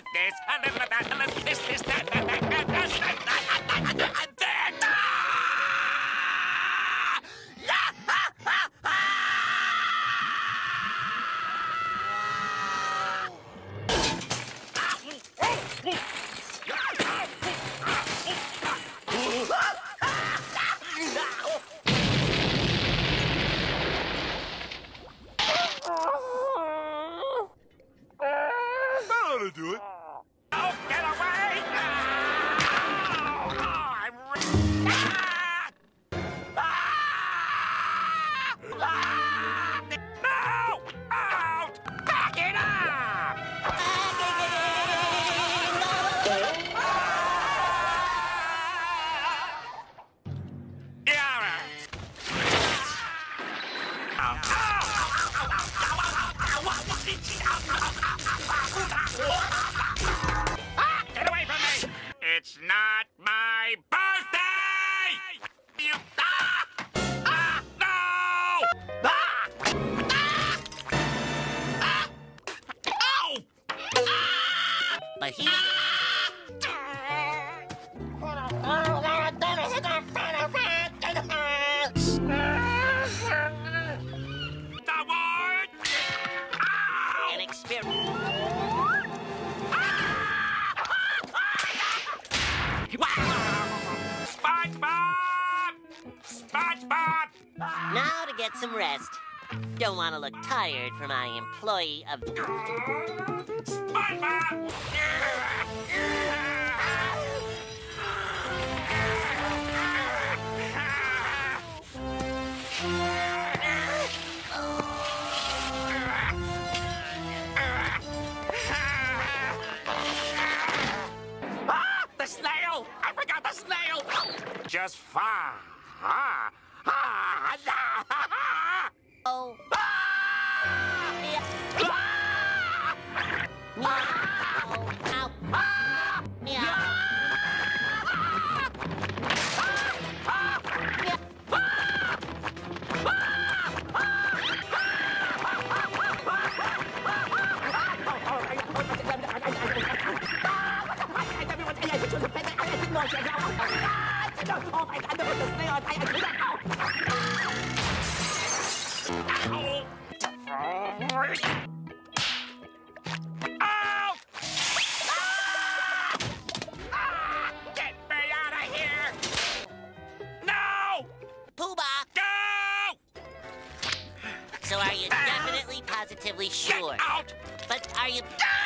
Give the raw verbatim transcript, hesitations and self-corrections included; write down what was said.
this, a little of that, a little this, this, that, that, that, that, that, that, that, that, that. That'll do it. Oh, get away! Oh, I'm ah! Ah! Ah! No! Out! Back it up! Yeah. Ah, get away from me! It's not my birthday! You... Ah! Ah! No! Ah! Ah! Ah! Oh! Ah! But he... The word! Ow! An experiment. SpongeBob! SpongeBob! Now to get some rest. Don't want to look tired for my employee of... SpongeBob! Ah! The snail! I forgot the snail! Just fine. Ah! Ah! Ah! Ah! Oh. Ah! Yeah. Ah! Meow. Ow. Meow. Ow! Ah! Get me out of here! No! Poobah. Go! So are you definitely, positively sure? Get out! But are you... Ah!